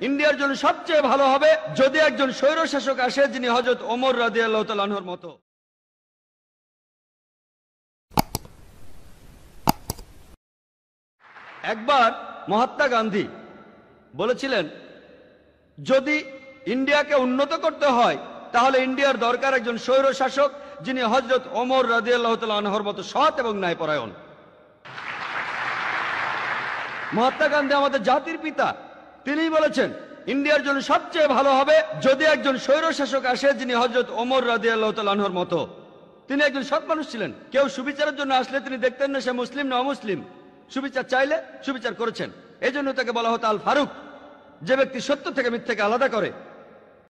ইন্ডিয়ার জন্য সবচেয়ে ভালো হবে যদি একজন স্বৈরশাসক আসে যিনি হযরত ওমর রাদিয়াল্লাহু তাআলা আনহুর মতো। একবার মহাত্মা গান্ধী বলেছিলেন, যদি ইন্ডিয়াকে উন্নত করতে হয় তাহলে ইন্ডিয়ার দরকার একজন স্বৈরশাসক যিনি হযরত ওমর রাদিয়াল্লাহু তাআলা আনহুর মতো সৎ এবং ন্যায়পরায়ণ। মহাত্মা গান্ধী আমাদের জাতির পিতা। তিনিই বলেছেন, ইন্ডিয়ার জন্য সবচেয়ে ভালো হবে যদি একজন স্বৈরশাসক আসে যিনি হযরত ওমর রাদিয়াল্লাহু তাআলা আনহুর মতো। তিনি একজন সৎ মানুষ ছিলেন। কেউ সুবিচারের জন্য আসলে তিনি দেখতেন না সে মুসলিম না অমুসলিম। সুবিচার চাইলে সুবিচার করেছেন। এই জন্য তাকে বলা হতো আল ফারুক। যে ব্যক্তি সত্য থেকে মিথ্যাকে আলাদা করে